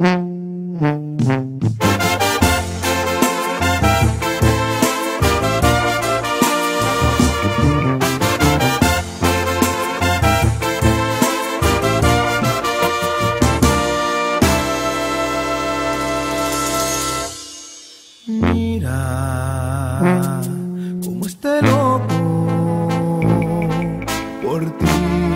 Como este loco por ti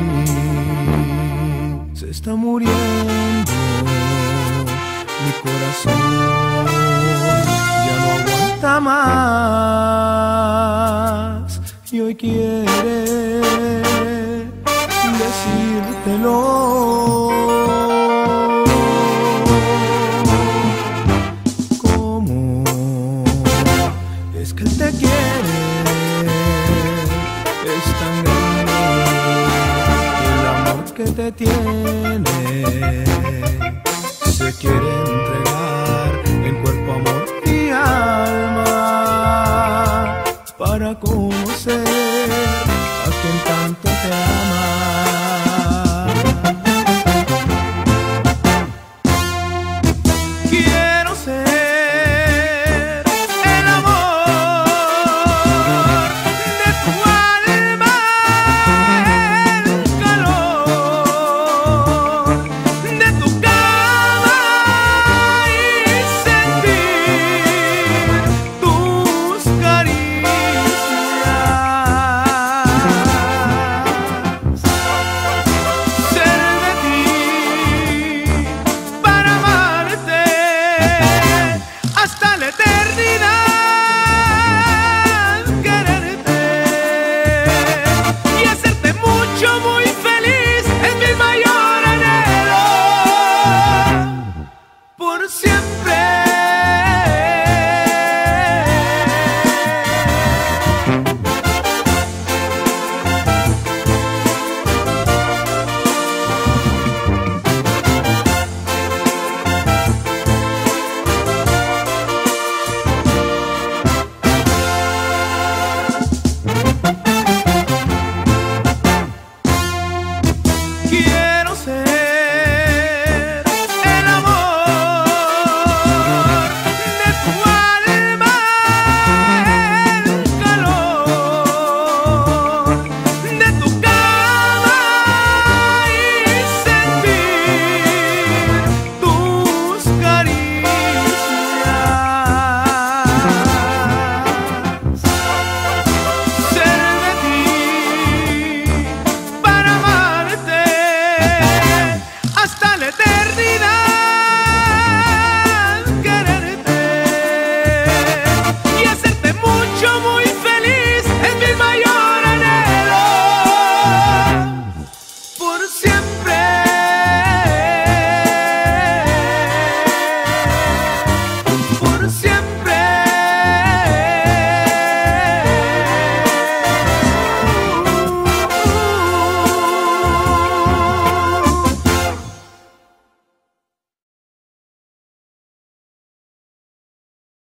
se está muriendo mi corazón, ya no aguanta más y hoy quiere decírtelo. Es que él te quiere, es tan grande el amor que te tiene. Se quiere entregar en cuerpo, amor y alma para conocer